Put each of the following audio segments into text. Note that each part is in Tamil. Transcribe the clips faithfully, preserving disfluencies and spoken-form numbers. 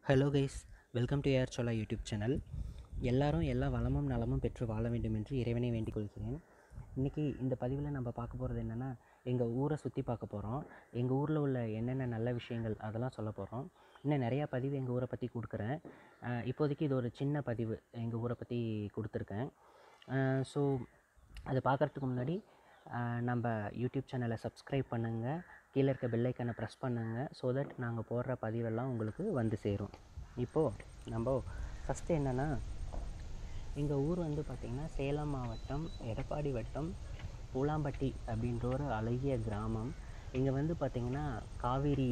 Hello guys, welcome to AR Sola YouTube channel. எல்லாரும் எல்லா வளமும் நலமும் பெற்று வாழ வேண்டும் என்று இறைவனை வேண்டிக் கொள்கிறேன். இன்றைக்கி இந்த பதிவில் நம்ம பார்க்க போகிறது என்னென்னா, எங்கள் ஊரை சுற்றி பார்க்க போகிறோம். எங்கள் ஊரில் உள்ள என்னென்ன நல்ல விஷயங்கள் அதெல்லாம் சொல்ல போகிறோம். இன்னும் நிறையா பதிவு எங்கள் ஊரை பற்றி கொடுக்குறேன். இப்போதைக்கு இது ஒரு சின்ன பதிவு எங்கள் ஊரை பற்றி கொடுத்துருக்கேன். ஸோ அதை பார்க்குறதுக்கு முன்னாடி நம்ம யூடியூப் சேனலை சப்ஸ்கிரைப் பண்ணுங்கள், கீழே இருக்க பெல்லைக்கனை ப்ரெஸ் பண்ணுங்கள். ஸோ தட் நாங்கள் போடுற பதிவெல்லாம் உங்களுக்கு வந்து சேரும். இப்போது நம்ம ஃபஸ்ட்டு என்னென்னா, எங்கள் ஊர் வந்து பார்த்திங்கன்னா சேலம் மாவட்டம் எடப்பாடி வட்டம் பூலாம்பட்டி அப்படின்ற ஒரு அழகிய கிராமம். இங்கே வந்து பார்த்திங்கன்னா காவேரி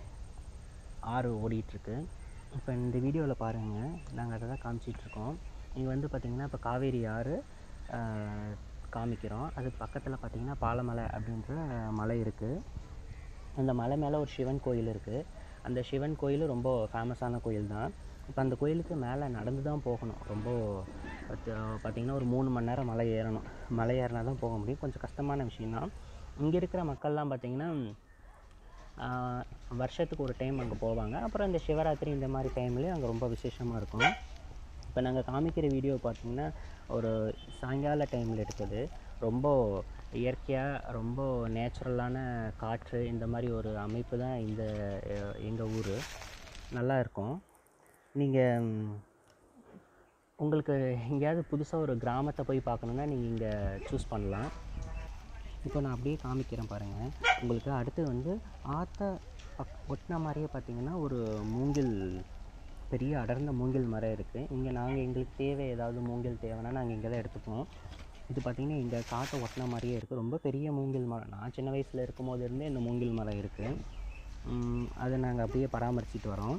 ஆறு ஓடிட்டுருக்கு. இப்போ இந்த வீடியோவில் பாருங்கள், நாங்கள் அதை தான் காமிச்சிட்ருக்கோம். இங்கே வந்து பார்த்திங்கன்னா இப்போ காவேரி ஆறு காமிக்கிறோம். அது பக்கத்தில் பார்த்திங்கன்னா பாலமலை அப்படின்ற மலை இருக்குது. அந்த மலை மேலே ஒரு சிவன் கோயில் இருக்குது. அந்த சிவன் கோயில் ரொம்ப ஃபேமஸான கோயில் தான். இப்போ அந்த கோயிலுக்கு மேலே நடந்து தான் போகணும். ரொம்ப பார்த்திங்கன்னா ஒரு மூணு மணி நேரம் மலை ஏறணும். மலை ஏறினா தான் போக முடியும். கொஞ்சம் கஷ்டமான விஷயந்தான். இங்கே இருக்கிற மக்கள்லாம் பார்த்திங்கன்னா வருஷத்துக்கு ஒரு டைம் அங்கே போவாங்க. அப்புறம் இந்த சிவராத்திரி இந்த மாதிரி டைம்லேயும் அங்கே ரொம்ப விசேஷமாக இருக்கும். இப்போ நாங்கள் காமிக்கிற வீடியோ பார்த்திங்கன்னா ஒரு சாயங்கால டைமில் எடுத்தது. ரொம்ப இயற்கையாக ரொம்ப நேச்சுரலான காற்று, இந்த மாதிரி ஒரு அமைப்பு தான் இந்த எங்கள் ஊர். நல்லா இருக்கும். நீங்கள் உங்களுக்கு எங்கேயாவது புதுசாக ஒரு கிராமத்தை போய் பார்க்கணுன்னா நீங்கள் இங்கே சூஸ் பண்ணலாம். இப்போ நான் அப்படியே காமிக்கிறேன் பாருங்கள். உங்களுக்கு அடுத்து வந்து ஆற்ற பக் ஒட்டின மாதிரியே பார்த்திங்கன்னா ஒரு மூங்கில், பெரிய அடர்ந்த மூங்கில் மரம் இருக்குது. இங்கே நாங்கள் எங்களுக்கு தேவை ஏதாவது மூங்கில் தேவைன்னா நாங்கள் இங்கே தான் எடுத்துப்போம். இது பார்த்திங்கன்னா இங்கே காட்டை ஒட்டின மாதிரியே இருக்குது. ரொம்ப பெரிய மூங்கில் மரம். நான் சின்ன வயசில் இருக்கும் போது இருந்தே இந்த மூங்கில் மரம் இருக்குது. அதை நாங்கள் அப்படியே பராமரிச்சிட்டு வரோம்.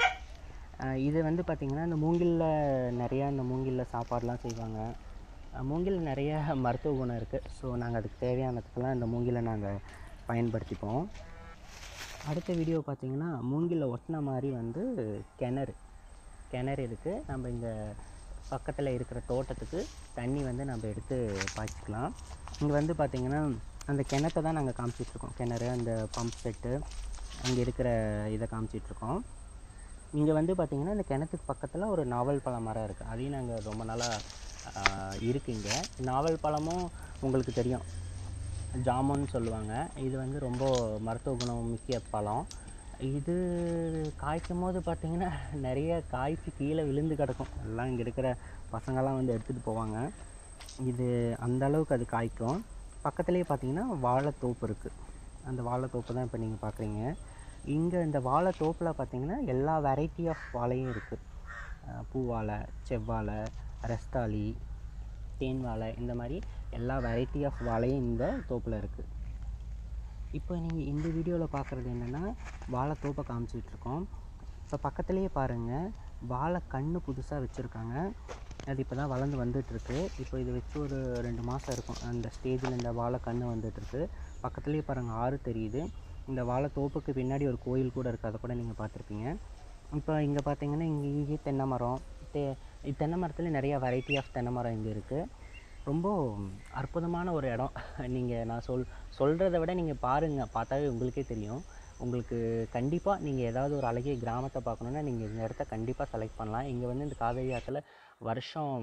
இது வந்து பார்த்திங்கன்னா இந்த மூங்கிலில் நிறையா இந்த மூங்கிலில் சாப்பாடெலாம் செய்வாங்க. மூங்கில் நிறைய மருத்துவ குணம் இருக்குது. ஸோ நாங்கள் அதுக்கு தேவையானதுக்கெல்லாம் இந்த மூங்கிலை நாங்கள் பயன்படுத்திப்போம். அடுத்த வீடியோ பார்த்திங்கன்னா மூங்கிலில் ஒட்டின மாதிரி வந்து கிணறு கிணறு இருக்குது. நம்ம இங்கே பக்கத்தில் இருக்கிற தோட்டத்துக்கு தண்ணி வந்து நம்ம எடுத்து பாய்ச்சிக்கலாம். இங்கே வந்து பார்த்திங்கன்னா அந்த கிணத்தை தான் நாங்கள் காமிச்சிட்ருக்கோம். கிணறு, அந்த பம்ப் செட்டு, அங்கே இருக்கிற இதை காமிச்சிட்ருக்கோம். இங்கே வந்து பார்த்திங்கன்னா இந்த கிணத்துக்கு பக்கத்தில் ஒரு நாவல் பழ மரம் இருக்குது. அதையும் நாங்கள் ரொம்ப நாளாக இருக்குது. இங்கே நாவல் பழமும் உங்களுக்கு தெரியும், ஜாமுன்னு சொல்லுவாங்க. இது வந்து ரொம்ப மருத்துவ குணம் மிக்க பழம். இது காய்க்கும் போது பார்த்திங்கன்னா நிறைய காய்ச்சி கீழே விழுந்து கிடக்கும். எல்லாம் இங்கே இருக்கிற பசங்கள்லாம் வந்து எடுத்துகிட்டு போவாங்க. இது அந்த அளவுக்கு அது காய்க்கும். பக்கத்துலேயே பார்த்திங்கன்னா வாழைத்தோப்பு இருக்குது. அந்த வாழைத்தோப்பு தான் இப்போ நீங்கள் பார்க்குறீங்க. இங்கே இந்த வாழைத்தோப்பில் பார்த்திங்கன்னா எல்லா வெரைட்டி ஆஃப் வாழையும் இருக்குது. பூவாழை, செவ்வாழை, ரஸ்தாளி, தேன் வாழை, இந்த மாதிரி எல்லா வெரைட்டி ஆஃப் வாழையும் இந்த தோப்பில் இருக்குது. இப்போ நீங்கள் இந்த வீடியோவில் பார்க்குறது என்னென்னா வாழைத்தோப்பை காமிச்சிட்ருக்கோம். இப்போ பக்கத்துலேயே பாருங்கள், வாழை கன்று புதுசாக வச்சுருக்காங்க. அது இப்போ தான் வளர்ந்து வந்துட்டுருக்கு. இப்போ இது வச்சு ஒரு ரெண்டு மாதம் இருக்கும். அந்த ஸ்டேஜில் இந்த வாழை கன்று வந்துட்டுருக்கு. பக்கத்துலேயே பாருங்கள் ஆறு தெரியுது. இந்த வாழைத்தோப்புக்கு பின்னாடி ஒரு கோயில் கூட இருக்குது. அதை கூட நீங்கள் பார்த்துருப்பீங்க. இப்போ இங்கே பார்த்தீங்கன்னா இங்கே இங்கே தென்னை மரம், தே தென்னை மரத்தில் நிறையா வெரைட்டி ஆஃப் தென்னை மரம் இங்கே இருக்குது. ரொம்ப அற்புதமான ஒரு இடம். நீங்கள் நான் சொல் சொல்கிறத விட நீங்கள் பாருங்கள், பார்த்தாவே உங்களுக்கே தெரியும். உங்களுக்கு கண்டிப்பாக நீங்கள் ஏதாவது ஒரு அழகிய கிராமத்தை பார்க்கணுன்னா நீங்கள் இந்த இடத்த கண்டிப்பாக செலக்ட் பண்ணலாம். இங்கே வந்து இந்த காவேரி ஆற்றில் வருஷம்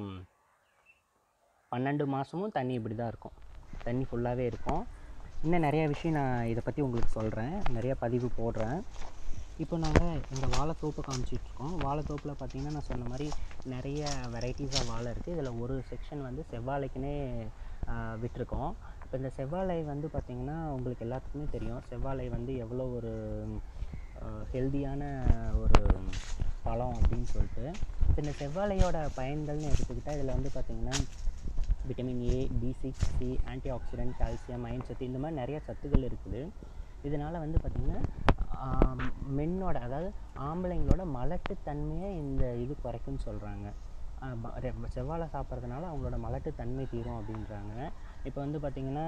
பன்னெண்டு மாதமும் தண்ணி இப்படி தான் இருக்கும். தண்ணி ஃபுல்லாகவே இருக்கும். இன்னும் நிறையா விஷயம் நான் இதை பற்றி உங்களுக்கு சொல்கிறேன், நிறையா பதிவு போடுறேன். இப்போ நாங்கள் இந்த வாழைத்தோப்பை காமிச்சிட்ருக்கோம். வாழைத்தோப்பில் பார்த்திங்கன்னா நான் சொன்ன மாதிரி நிறைய வெரைட்டிஸாக வாழை இருக்குது. இதில் ஒரு செக்ஷன் வந்து செவ்வாழைக்குன்னே விட்டுருக்கோம். இப்போ இந்த செவ்வாழை வந்து பார்த்திங்கன்னா உங்களுக்கு எல்லாத்துக்குமே தெரியும், செவ்வாழை வந்து எவ்வளோ ஒரு ஹெல்தியான ஒரு பழம் அப்படின்னு சொல்லிட்டு. இப்போ இந்த செவ்வாழையோட பயன்கள்னு எடுத்துக்கிட்டால் இதில் வந்து பார்த்திங்கன்னா vitamin A, B six, C, antioxidant, calcium, iron சத்து, இந்த மாதிரி நிறைய சத்துக்கள் இருக்குது. இதனால் வந்து பார்த்திங்கன்னா மென்னோட, அதாவது ஆம்பளைங்களோட மலட்டுத்தன்மையை இந்த இது குறைக்குன்னு சொல்கிறாங்க. செவ்வாழை சாப்பிட்றதுனால அவங்களோட மலட்டுத்தன்மை தீரும் அப்படின்றாங்க. இப்போ வந்து பார்த்திங்கன்னா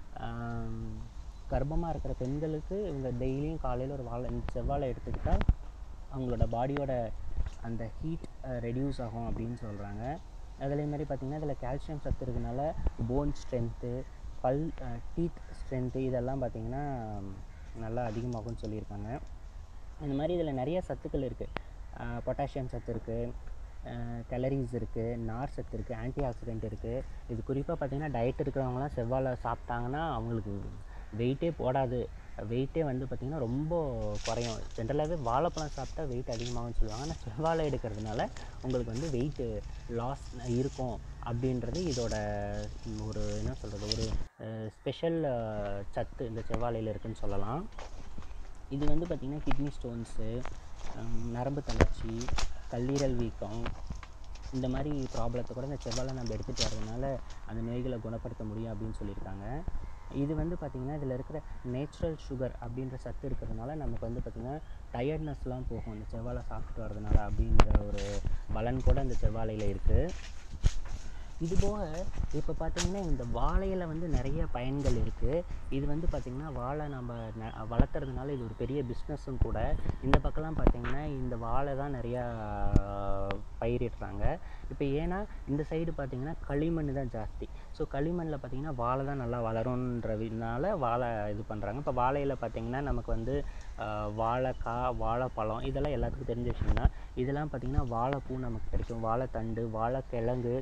கர்ப்பமாக இருக்கிற பெண்களுக்கு இவங்க டெய்லியும் காலையில் ஒரு வாழை செவ்வாழை எடுத்துக்கிட்டால் அவங்களோட பாடியோட அந்த ஹீட் ரெடியூஸ் ஆகும் அப்படின்னு சொல்கிறாங்க. அதே மாதிரி பார்த்திங்கன்னா இதில் கால்சியம் சத்து இருக்கிறதுனால போன் ஸ்ட்ரென்த்து, பல் டீத் ஸ்ட்ரென்த்து இதெல்லாம் பார்த்திங்கன்னா நல்லா அதிகமாகும்னு சொல்லியிருக்காங்க. இந்த மாதிரி இதில் நிறைய சத்துக்கள் இருக்குது. பொட்டாசியம் சத்து இருக்குது, கலரிஸ் இருக்குது, நார் சத்து இருக்குது, ஆன்டி ஆக்சிடென்ட் இருக்குது. இது குறிப்பாக பார்த்திங்கன்னா டயட் இருக்கிறவங்களாம் செவ்வாழை சாப்பிட்டாங்கன்னா அவங்களுக்கு வெயிட்டே போடாது, வெயிட்டே வந்து பார்த்திங்கன்னா ரொம்ப குறையும். ஜென்ரலாகவே வாழைப்பழம் சாப்பிட்டா வெயிட் அதிகமாகும்னு சொல்லுவாங்க. ஆனால் செவ்வாழை எடுக்கிறதுனால உங்களுக்கு வந்து வெயிட்டு லாஸ் இருக்கும் அப்படின்றது இதோட ஒரு என்ன சொல்கிறது ஒரு ஸ்பெஷல் சத்து இந்த செவ்வாழையில் இருக்குதுன்னு சொல்லலாம். இது வந்து பார்த்திங்கன்னா கிட்னி ஸ்டோன்ஸு, நரம்பு தளர்ச்சி, கல்லீரல் வீக்கம், இந்த மாதிரி ப்ராப்ளத்தை கூட இந்த செவ்வாழை நம்ம எடுத்துகிட்டு வரதுனால அந்த நோய்களை குணப்படுத்த முடியும் அப்படின்னு சொல்லியிருக்காங்க. இது வந்து பார்த்திங்கன்னா இதில் இருக்கிற நேச்சுரல் சுகர் அப்படின்ற சத்து இருக்கிறதுனால நமக்கு வந்து பார்த்திங்கன்னா டயர்ட்னஸ்லாம் போகும் இந்த செவ்வாழை சாப்பிட்டு வரதுனால அப்படின்ற ஒரு பலன் கூட இந்த செவ்வாழையில் இருக்குது. இதுபோக இப்போ பார்த்திங்கன்னா இந்த வாழையில் வந்து நிறைய பயன்கள் இருக்குது. இது வந்து பார்த்திங்கன்னா வாழை நம்ம ந வளர்த்துறதுனால இது ஒரு பெரிய பிஸ்னஸும் கூட. இந்த பக்கம்லாம் பார்த்திங்கன்னா இந்த வாழை தான் நிறையா பயிரிடுறாங்க. இப்போ ஏன்னா இந்த சைடு பார்த்திங்கன்னா களிமண் தான் ஜாஸ்தி. ஸோ களிமண்ணில் பார்த்திங்கன்னா வாழை தான் நல்லா வளருன்றதுனால வாழை இது பண்ணுறாங்க. இப்போ வாழையில் பார்த்திங்கன்னா நமக்கு வந்து வாழைக்காய், வாழைப்பழம் இதெல்லாம் எல்லாத்துக்கும் தெரிஞ்ச விஷயம் தான். இதெல்லாம் பார்த்திங்கன்னா வாழைப்பூ நமக்கு கிடைக்கும், வாழைத்தண்டு, வாழைக்கிழங்கு,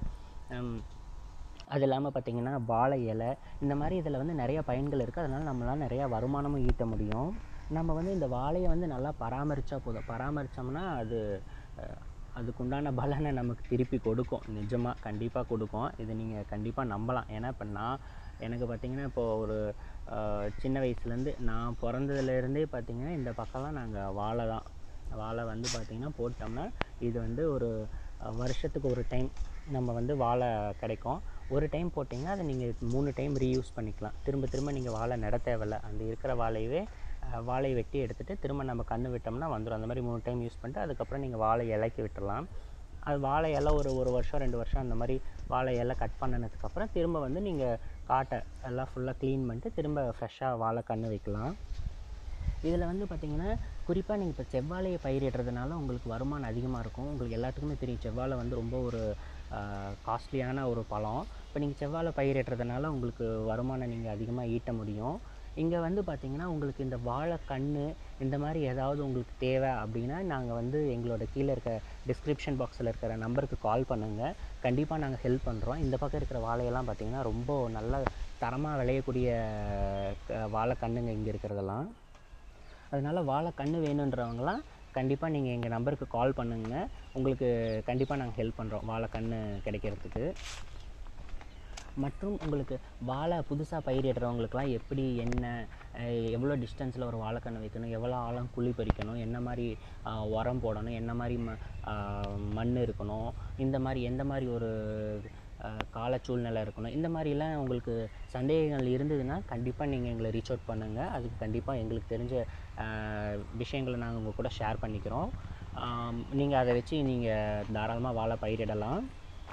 அது இல்லாமல் பார்த்திங்கன்னா வாழை இலை, இந்த மாதிரி இதில் வந்து நிறையா பயன்கள் இருக்குது. அதனால் நம்மளால் நிறையா வருமானமும் ஈட்ட முடியும். நம்ம வந்து இந்த வாழையை வந்து நல்லா பராமரித்தா போதும். பராமரித்தோம்னா அது அதுக்குண்டான பலனை நமக்கு திருப்பி கொடுக்கும். நிஜமாக கண்டிப்பாக கொடுக்கும். இதை நீங்கள் கண்டிப்பாக நம்பலாம். ஏன்னா இப்போ நான் எனக்கு பார்த்திங்கன்னா இப்போது ஒரு சின்ன வயசுலேருந்து நான் பிறந்ததுலேருந்தே பார்த்திங்கன்னா இந்த பக்கம்லாம் நாங்கள் வாழை தான். வாழை வந்து பார்த்திங்கன்னா போட்டோம்னா இது வந்து ஒரு வருஷத்துக்கு ஒரு டைம் நம்ம வந்து வாழை கிடைக்கும். ஒரு டைம் போட்டிங்கன்னா அதை நீங்கள் மூணு டைம் ரீயூஸ் பண்ணிக்கலாம். திரும்ப திரும்ப நீங்கள் வாழை நட தேவையில்ல. அந்த இருக்கிற வாழையவே வாழையை வெட்டி எடுத்துகிட்டு திரும்ப நம்ம கன்று விட்டோம்னா வந்துடும். அந்த மாதிரி மூணு டைம் யூஸ் பண்ணிட்டு அதுக்கப்புறம் நீங்கள் வாழை இலைக்கு விட்டுடலாம். அது வாழை இலை ஒரு ஒரு வருஷம் ரெண்டு வருஷம் அந்த மாதிரி வாழை இலை கட் பண்ணினதுக்கப்புறம் திரும்ப வந்து நீங்கள் காட்டை எல்லாம் ஃபுல்லாக க்ளீன் பண்ணிட்டு திரும்ப ஃப்ரெஷ்ஷாக வாழை கன்று வைக்கலாம். இதில் வந்து பார்த்திங்கன்னா குறிப்பாக நீங்கள் இப்போ செவ்வாழையை பயிரிடுறதுனால உங்களுக்கு வருமானம் அதிகமாக இருக்கும். உங்களுக்கு எல்லாத்துக்குமே தெரியும் செவ்வாழை வந்து ரொம்ப ஒரு காஸ்ட்லியான ஒரு பழம். இப்போ நீங்கள் செவ்வாழை பயிரிடுறதுனால உங்களுக்கு வருமானம் நீங்கள் அதிகமாக ஈட்ட முடியும். இங்கே வந்து பார்த்திங்கன்னா உங்களுக்கு இந்த வாழை கன்று இந்த மாதிரி ஏதாவது உங்களுக்கு தேவை அப்படின்னா நாங்கள் வந்து எங்களோட கீழே இருக்க டிஸ்கிரிப்ஷன் பாக்ஸில் இருக்கிற நம்பருக்கு கால் பண்ணுங்கள். கண்டிப்பாக நாங்கள் ஹெல்ப் பண்ணுறோம். இந்த பக்கம் இருக்கிற வாழையெல்லாம் பார்த்திங்கன்னா ரொம்ப நல்ல தரமாக விளையக்கூடிய வாழை கன்றுங்க இங்கே இருக்கிறதெல்லாம். அதனால் வாழை கன்று வேணுன்றவங்களாம் கண்டிப்பாக நீங்கள் எங்கள் நம்பருக்கு கால் பண்ணுங்கள். உங்களுக்கு கண்டிப்பாக நாங்கள் ஹெல்ப் பண்ணுறோம் வாழை கன்று கிடைக்கிறதுக்கு. மற்றும் உங்களுக்கு வாழை புதுசாக பயிரிடுறவங்களுக்குலாம் எப்படி என்ன எவ்வளோ டிஸ்டன்ஸில் ஒரு வாழைக்கன்று வைக்கணும், எவ்வளோ ஆழம் குழி பறிக்கணும், என்ன மாதிரி உரம் போடணும், என்ன மாதிரி ம மண் இருக்கணும், இந்த மாதிரி எந்த மாதிரி ஒரு கால சூழ்நிலை இருக்கணும், இந்த மாதிரிலாம் உங்களுக்கு சந்தேகங்கள் இருந்ததுன்னா கண்டிப்பாக நீங்கள் எங்களை ரீச் அவுட் பண்ணுங்கள். அதுக்கு கண்டிப்பாக எங்களுக்கு தெரிஞ்ச விஷயங்களை நாங்கள் உங்கள் கூட ஷேர் பண்ணிக்கிறோம். நீங்கள் அதை வச்சு நீங்கள் தாராளமாக வாழை பயிரிடலாம்.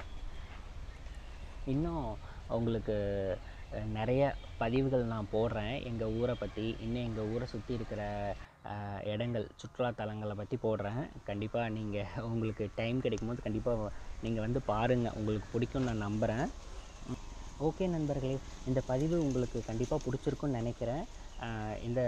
இன்னும் உங்களுக்கு நிறைய பதிவுகள் நான் போடுறேன் எங்கள் ஊரை பற்றி. இன்னும் எங்கள் ஊரை சுற்றி இருக்கிற இடங்கள் சுற்றுலாத்தலங்களை பற்றி போடுறேன். கண்டிப்பாக நீங்கள் உங்களுக்கு டைம் கிடைக்கும்போது கண்டிப்பாக நீங்கள் வந்து பாருங்கள், உங்களுக்கு பிடிக்கும்னு நான் நம்புகிறேன். ஓகே நண்பர்களே, இந்த பதிவு உங்களுக்கு கண்டிப்பாக பிடிச்சிருக்குன்னு நினைக்கிறேன். இந்த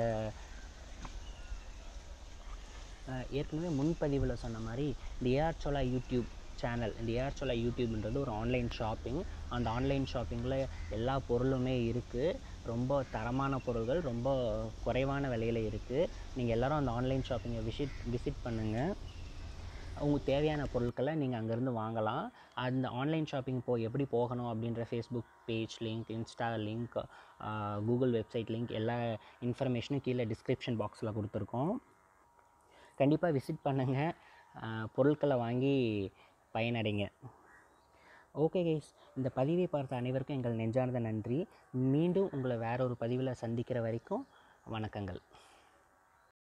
ஏற்கனவே முன்பதிவில் சொன்ன மாதிரி இந்த ஏஆர் சோலா யூடியூப் சேனல், இந்த ஏஆர் சோலா யூடியூப்ன்றது ஒரு ஆன்லைன் ஷாப்பிங். அந்த ஆன்லைன் ஷாப்பிங்கில் எல்லா பொருளுமே இருக்குது. ரொம்ப தரமான பொருள்கள் ரொம்ப குறைவான விலையில் இருக்குது. நீங்கள் எல்லோரும் அந்த ஆன்லைன் ஷாப்பிங்கை விசிட் விசிட் பண்ணுங்கள். உங்களுக்கு தேவையான பொருட்களை நீங்கள் அங்கேருந்து வாங்கலாம். அந்த ஆன்லைன் ஷாப்பிங் போ எப்படி போகணும் அப்படின்ற Facebook page link, Insta link, Google website link எல்லா இன்ஃபர்மேஷனும் கீழே டிஸ்கிரிப்ஷன் பாக்ஸில் கொடுத்துருக்கோம். கண்டிப்பாக விசிட் பண்ணுங்கள், பொருட்களை வாங்கி பயனடைங்க. ஓகே கைஸ், இந்த பதிவை பார்த்த அனைவருக்கும் எங்கள் நெஞ்சார்ந்த நன்றி. மீண்டும் உங்களை வேற ஒரு பதிவில் சந்திக்கிற வரைக்கும் வணக்கங்கள்.